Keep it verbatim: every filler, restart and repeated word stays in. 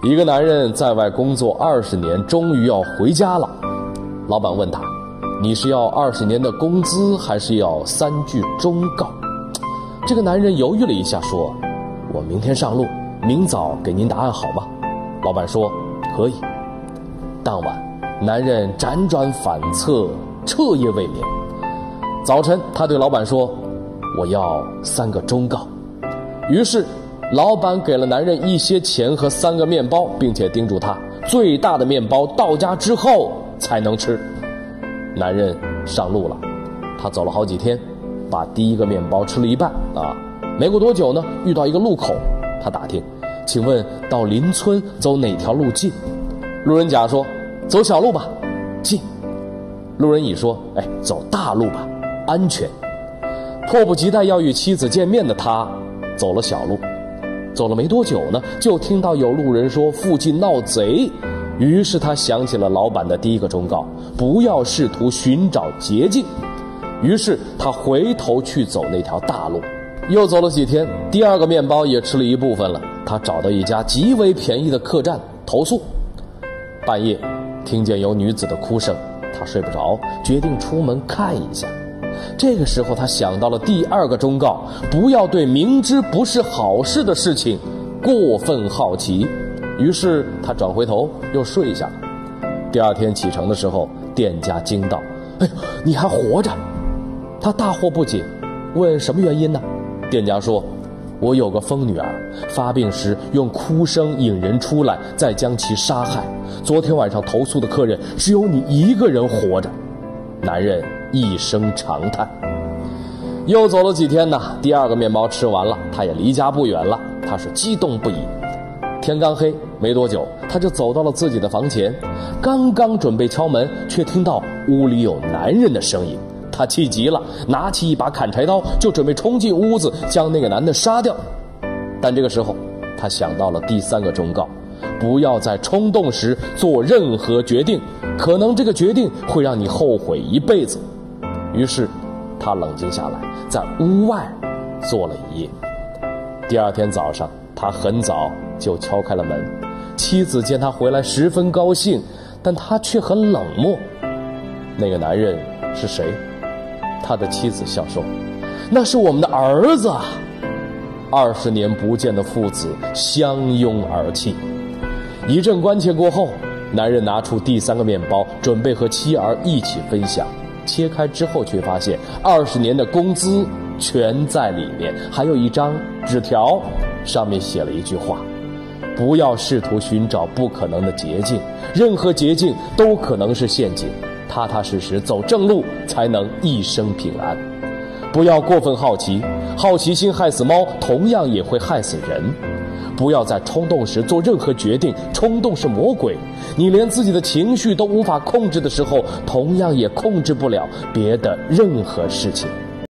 一个男人在外工作二十年，终于要回家了。老板问他：你是要二十年的工资，还是要三句忠告？这个男人犹豫了一下，说：我明天上路，明早给您答案好吗？老板说：可以。当晚，男人辗转反侧，彻夜未眠。早晨，他对老板说：我要三个忠告。于是老板给了男人一些钱和三个面包，并且叮嘱他最大的面包到家之后才能吃。男人上路了，他走了好几天，把第一个面包吃了一半啊。没过多久呢，遇到一个路口，他打听：请问到邻村走哪条路近？路人甲说：走小路吧，近。路人乙说：哎，走大路吧，安全。迫不及待要与妻子见面的他走了小路。走了没多久呢，就听到有路人说附近闹贼。于是他想起了老板的第一个忠告：不要试图寻找捷径。于是他回头去走那条大路。又走了几天，第二个面包也吃了一部分了，他找到一家极为便宜的客栈投宿。半夜听见有女子的哭声，他睡不着，决定出门看一下。这个时候他想到了第二个忠告：不要对明知不是好事的事情过分好奇。于是他转回头又睡下了。第二天启程的时候，店家惊道：哎呦，你还活着！他大惑不解，问什么原因呢？店家说：我有个疯女儿，发病时用哭声引人出来，再将其杀害。昨天晚上投宿的客人只有你一个人活着。男人一声长叹。又走了几天呢，第二个面包吃完了，他也离家不远了，他是激动不已。天刚黑没多久，他就走到了自己的房前，刚刚准备敲门，却听到屋里有男人的声音。他气急了，拿起一把砍柴刀，就准备冲进屋子将那个男的杀掉。但这个时候他想到了第三个忠告：不要在冲动时做任何决定，可能这个决定会让你后悔一辈子。于是他冷静下来，在屋外坐了一夜。第二天早上，他很早就敲开了门。妻子见他回来十分高兴，但他却很冷漠。那个男人是谁？他的妻子笑说：那是我们的儿子啊。二十年不见的父子相拥而泣。一阵关切过后，男人拿出第三个面包，准备和妻儿一起分享。切开之后，却发现二十年的工资全在里面，还有一张纸条，上面写了一句话：不要试图寻找不可能的捷径，任何捷径都可能是陷阱，踏踏实实走正路，才能一生平安。不要过分好奇，好奇心害死猫，同样也会害死人。不要在冲动时做任何决定，冲动是魔鬼。你连自己的情绪都无法控制的时候，同样也控制不了别的任何事情。